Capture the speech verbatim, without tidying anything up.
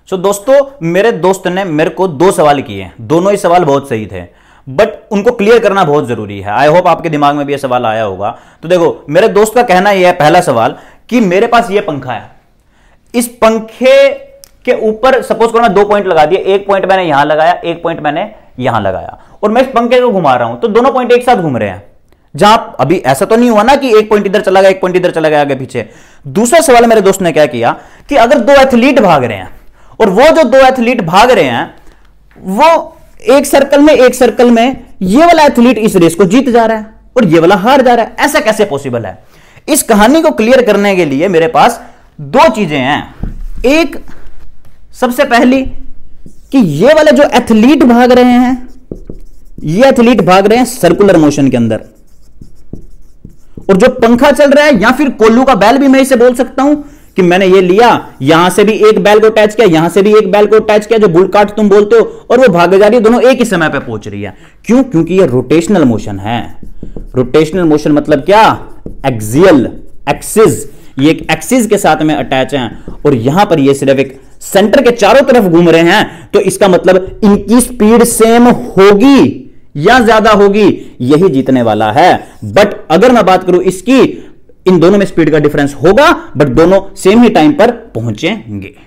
सो so, दोस्तों मेरे दोस्त ने मेरे को दो सवाल किए, दोनों ही सवाल बहुत सही थे, बट उनको क्लियर करना बहुत जरूरी है। आई होप आपके दिमाग में भी यह सवाल आया होगा। तो देखो, मेरे दोस्त का कहना यह है, पहला सवाल, कि मेरे पास यह पंखा है, इस पंखे के ऊपर सपोज करो मैं दो पॉइंट लगा दिए, एक पॉइंट मैंने यहां लगाया, एक पॉइंट मैंने यहां लगाया, और मैं इस पंखे को घुमा रहा हूं, तो दोनों पॉइंट एक साथ घूम रहे हैं। जहां अभी ऐसा तो नहीं हुआ ना कि एक पॉइंट इधर चला गया, एक पॉइंट इधर चला गया आगे पीछे। दूसरा सवाल मेरे दोस्त ने क्या किया कि अगर दो एथलीट भाग रहे हैं और वो जो दो एथलीट भाग रहे हैं वो एक सर्कल में एक सर्कल में ये वाला एथलीट इस रेस को जीत जा रहा है और ये वाला हार जा रहा है, ऐसा कैसे पॉसिबल है? इस कहानी को क्लियर करने के लिए मेरे पास दो चीजें हैं। एक, सबसे पहली कि ये वाले जो एथलीट भाग रहे हैं, ये एथलीट भाग रहे हैं सर्कुलर मोशन के अंदर, और जो पंखा चल रहा है, या फिर कोल्लू का बैल भी मैं इसे बोल सकता हूं कि मैंने ये लिया, यहां से भी एक बैल को अटैच किया, यहां से भी एक बैल को अटैच किया, जो बुल कार्ट तुम बोलते हो, और वो भागे जा रही है, दोनों एक ही समय पे पहुंच रही है। क्यों? क्योंकि ये रोटेशनल मोशन है। रोटेशनल मोशन मतलब क्या? एक्सियल, एक्सिस, ये एक एक्सिस के साथ में अटैच है, और यहां पर ये सिर्फ एक सेंटर के चारों तरफ घूम रहे हैं, तो इसका मतलब इनकी स्पीड सेम होगी या ज्यादा होगी, यही जीतने वाला है। बट अगर मैं बात करूं इसकी, इन दोनों में स्पीड का डिफरेंस होगा, बट दोनों सेम ही टाइम पर पहुंचेंगे।